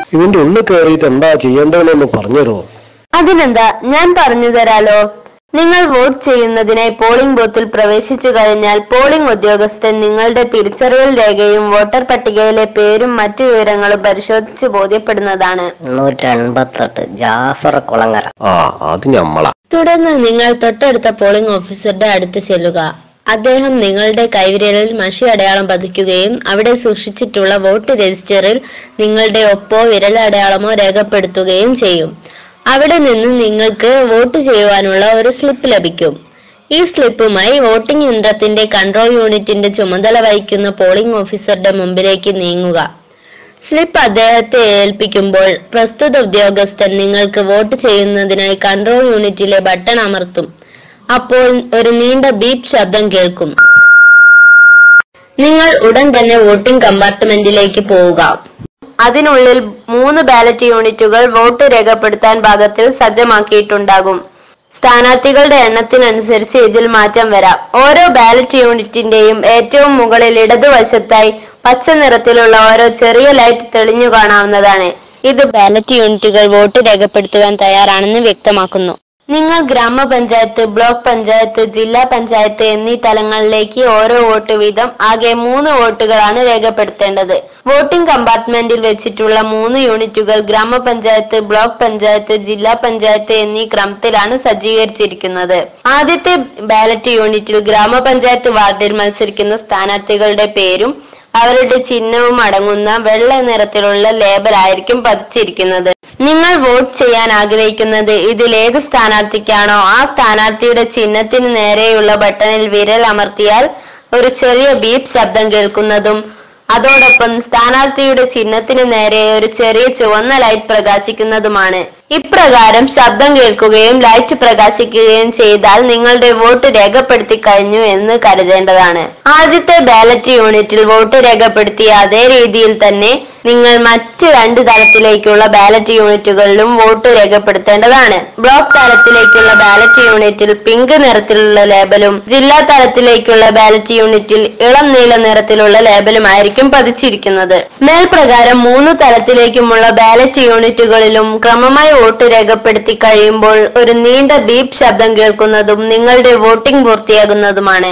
ഇതിന്റെ ഉള്ളിൽ കയറിയിട്ട് എന്താ ചെയ്യേണ്ടതെന്നൊന്ന് പറഞ്ഞുതരോ? അതിനെന്താ, ഞാൻ പറഞ്ഞു തരാലോ. നിങ്ങൾ വോട്ട് ചെയ്യുന്നതിനായി പോളിംഗ് ബൂത്തിൽ പ്രവേശിച്ചു കഴിഞ്ഞാൽ പോളിംഗ് ഉദ്യോഗസ്ഥൻ നിങ്ങളുടെ തിരിച്ചറിയൽ രേഖയും വോട്ടർ പട്ടികയിലെ പേരും മറ്റു വിവരങ്ങളും പരിശോധിച്ച് ബോധ്യപ്പെടുന്നതാണ്. 188 ജാഫർ കുളങ്ങര. അത് ഞമ്മളാ. തുടർന്ന് നിങ്ങൾ തൊട്ടടുത്ത പോളിംഗ് ഓഫീസറുടെ അടുത്ത് ചെല്ലുക. അദ്ദേഹം നിങ്ങളുടെ കൈവിരലിൽ മഷി അടയാളം പതിക്കുകയും അവിടെ സൂക്ഷിച്ചിട്ടുള്ള വോട്ട് രജിസ്റ്ററിൽ നിങ്ങളുടെ ഒപ്പോ വിരലടയാളമോ രേഖപ്പെടുത്തുകയും ചെയ്യും. അവിടെ നിന്ന് നിങ്ങൾക്ക് വോട്ട് ചെയ്യുവാനുള്ള ഒരു സ്ലിപ്പ് ലഭിക്കും. ഈ സ്ലിപ്പുമായി വോട്ടിംഗ് യന്ത്രത്തിന്റെ കൺട്രോൾ യൂണിറ്റിന്റെ ചുമതല വഹിക്കുന്ന പോളിംഗ് ഓഫീസറുടെ മുമ്പിലേക്ക് നീങ്ങുക. സ്ലിപ്പ് അദ്ദേഹത്തെ ഏൽപ്പിക്കുമ്പോൾ പ്രസ്തുത ഉദ്യോഗസ്ഥൻ നിങ്ങൾക്ക് വോട്ട് ചെയ്യുന്നതിനായി കൺട്രോൾ യൂണിറ്റിലെ ബട്ടൺ അമർത്തും. അപ്പോൾ ഒരു നീണ്ട ബീപ്പ് ശബ്ദം കേൾക്കും. നിങ്ങൾ ഉടൻ തന്നെ വോട്ടിംഗ് കമ്പാർട്ട്മെന്റിലേക്ക് പോവുക. അതിനുള്ളിൽ 3 ബാലറ്റ് യൂണിറ്റുകൾ വോട്ട് രേഖപ്പെടുത്താൻ പാകത്തിൽ സജ്ജമാക്കിയിട്ടുണ്ടാകും. സ്ഥാനാർത്ഥികളുടെ എണ്ണത്തിനനുസരിച്ച് ഇതിൽ മാറ്റം വരാം. ഓരോ ബാലറ്റ് യൂണിറ്റിന്റെയും ഏറ്റവും മുകളിൽ ഇടതുവശത്തായി പച്ച നിറത്തിലുള്ള ഓരോ ചെറിയ ലൈറ്റ് തെളിഞ്ഞു കാണാവുന്നതാണ്. ഇത് ബാലറ്റ് യൂണിറ്റുകൾ വോട്ട് രേഖപ്പെടുത്തുവാൻ തയ്യാറാണെന്ന് വ്യക്തമാക്കുന്നു. നിങ്ങൾ ഗ്രാമപഞ്ചായത്ത്, ബ്ലോക്ക് പഞ്ചായത്ത്, ജില്ലാ പഞ്ചായത്ത് എന്നീ തലങ്ങളിലേക്ക് ഓരോ വോട്ട് വീതം ആകെ 3 വോട്ടുകളാണ് രേഖപ്പെടുത്തേണ്ടത്. വോട്ടിംഗ് കമ്പാർട്ട്മെന്റിൽ വെച്ചിട്ടുള്ള 3 യൂണിറ്റുകൾ ഗ്രാമപഞ്ചായത്ത്, ബ്ലോക്ക് പഞ്ചായത്ത്, ജില്ലാ പഞ്ചായത്ത് എന്നീ ക്രമത്തിലാണ് സജ്ജീകരിച്ചിരിക്കുന്നത്. ആദ്യത്തെ ബാലറ്റ് യൂണിറ്റിൽ ഗ്രാമപഞ്ചായത്ത് വാർഡിൽ മത്സരിക്കുന്ന സ്ഥാനാർത്ഥികളുടെ പേരും അവരുടെ ചിഹ്നവും അടങ്ങുന്ന വെള്ള നിറത്തിലുള്ള ലേബൽ ആയിരിക്കും പതിച്ചിരിക്കുന്നത്. നിങ്ങൾ വോട്ട് ചെയ്യാൻ ആഗ്രഹിക്കുന്നത് ഇതിൽ ഏത് സ്ഥാനാർത്ഥിക്കാണോ ആ സ്ഥാനാർത്ഥിയുടെ ചിഹ്നത്തിന് നേരെയുള്ള ബട്ടണിൽ വിരൽ അമർത്തിയാൽ ഒരു ചെറിയ ബീപ്പ് ശബ്ദം കേൾക്കുന്നതും അതോടൊപ്പം സ്ഥാനാർത്ഥിയുടെ ചിഹ്നത്തിന് നേരെ ഒരു ചെറിയ ചുവന്ന ലൈറ്റ് പ്രകാശിക്കുന്നതുമാണ്. ഇപ്രകാരം ശബ്ദം കേൾക്കുകയും ലൈറ്റ് പ്രകാശിക്കുകയും ചെയ്താൽ നിങ്ങളുടെ വോട്ട് രേഖപ്പെടുത്തി കഴിഞ്ഞു എന്ന് കരുതേണ്ടതാണ്. ആദ്യത്തെ ബാലറ്റ് യൂണിറ്റിൽ വോട്ട് രേഖപ്പെടുത്തിയ അതേ രീതിയിൽ തന്നെ നിങ്ങൾ മറ്റ് 2 തലത്തിലേക്കുള്ള ബാലറ്റ് യൂണിറ്റുകളിലും വോട്ട് രേഖപ്പെടുത്തേണ്ടതാണ്. ബ്ലോക്ക് തലത്തിലേക്കുള്ള ബാലറ്റ് യൂണിറ്റിൽ പിങ്ക് നിറത്തിലുള്ള ലേബലും ജില്ലാ തലത്തിലേക്കുള്ള ബാലറ്റ് യൂണിറ്റിൽ ഇളം നീല നിറത്തിലുള്ള ലേബലുമായിരിക്കും പതിച്ചിരിക്കുന്നത്. മേൽപ്രകാരം 3 തലത്തിലേക്കുമുള്ള ബാലറ്റ് യൂണിറ്റുകളിലും ക്രമമായി വോട്ട് രേഖപ്പെടുത്തി കഴിയുമ്പോൾ ഒരു നീണ്ട ബീപ്പ് ശബ്ദം കേൾക്കുന്നതും നിങ്ങളുടെ വോട്ടിംഗ് പൂർത്തിയാകുന്നതുമാണ്.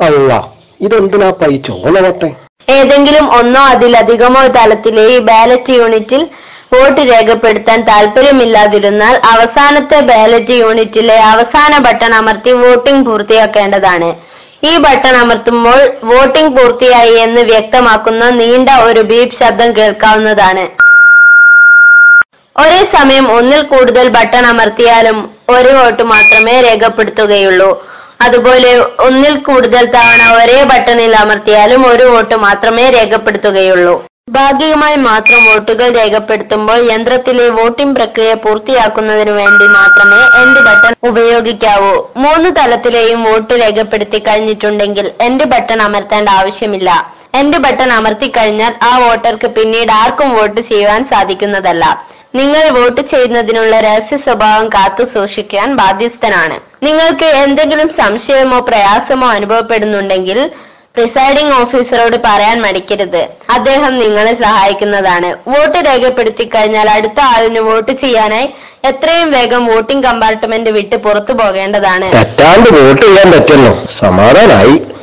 ഇതെന്തിനാ ചോളവട്ടെ? ഏതെങ്കിലും ഒന്നോ അതിലധികമോ തലത്തിലെ ഈ ബാലറ്റ് യൂണിറ്റിൽ വോട്ട് രേഖപ്പെടുത്താൻ താല്പര്യമില്ലാതിരുന്നാൽ അവസാനത്തെ ബാലറ്റ് യൂണിറ്റിലെ അവസാന ബട്ടൺ അമർത്തി വോട്ടിംഗ് പൂർത്തിയാക്കേണ്ടതാണ്. ഈ ബട്ടൺ അമർത്തുമ്പോൾ വോട്ടിംഗ് പൂർത്തിയായി എന്ന് വ്യക്തമാക്കുന്ന നീണ്ട ഒരു ബീപ്പ് ശബ്ദം കേൾക്കാവുന്നതാണ്. ഒരേ സമയം ഒന്നിൽ കൂടുതൽ ബട്ടൺ അമർത്തിയാലും ഒരു വോട്ട് മാത്രമേ രേഖപ്പെടുത്തുകയുള്ളൂ. അതുപോലെ ഒന്നിൽ കൂടുതൽ തവണ ഒരേ ബട്ടണിൽ അമർത്തിയാലും ഒരു വോട്ട് മാത്രമേ രേഖപ്പെടുത്തുകയുള്ളൂ. ഭാഗികമായി മാത്രം വോട്ടുകൾ രേഖപ്പെടുത്തുമ്പോൾ യന്ത്രത്തിലെ വോട്ടിംഗ് പ്രക്രിയ പൂർത്തിയാക്കുന്നതിനു വേണ്ടി മാത്രമേ എൻഡ് ബട്ടൺ ഉപയോഗിക്കാവൂ. 3 തലത്തിലെയും വോട്ട് രേഖപ്പെടുത്തി കഴിഞ്ഞിട്ടുണ്ടെങ്കിൽ എൻഡ് ബട്ടൺ അമർത്തേണ്ട ആവശ്യമില്ല. എൻഡ് ബട്ടൺ അമർത്തി കഴിഞ്ഞാൽ ആ വോട്ടർക്ക് പിന്നീട് ആർക്കും വോട്ട് ചെയ്യുവാൻ സാധിക്കുന്നതല്ല. നിങ്ങൾ വോട്ട് ചെയ്യുന്നതിനുള്ള രഹസ്യ സ്വഭാവം കാത്തു സൂക്ഷിക്കാൻ ബാധ്യസ്ഥനാണ്. നിങ്ങൾക്ക് എന്തെങ്കിലും സംശയമോ പ്രയാസമോ അനുഭവപ്പെടുന്നുണ്ടെങ്കിൽ പ്രിസൈഡിംഗ് ഓഫീസറോട് പറയാൻ മടിക്കരുത്. അദ്ദേഹം നിങ്ങളെ സഹായിക്കുന്നതാണ്. വോട്ട് രേഖപ്പെടുത്തി കഴിഞ്ഞാൽ അടുത്ത ആളിന് വോട്ട് ചെയ്യാനായി എത്രയും വേഗം വോട്ടിംഗ് കമ്പാർട്ട്മെന്റ് വിട്ട് പുറത്തു പോകേണ്ടതാണ്. തെറ്റാണ്ട് വോട്ട് ചെയ്യാൻ പറ്റുമല്ലോ, സമാധാനായി.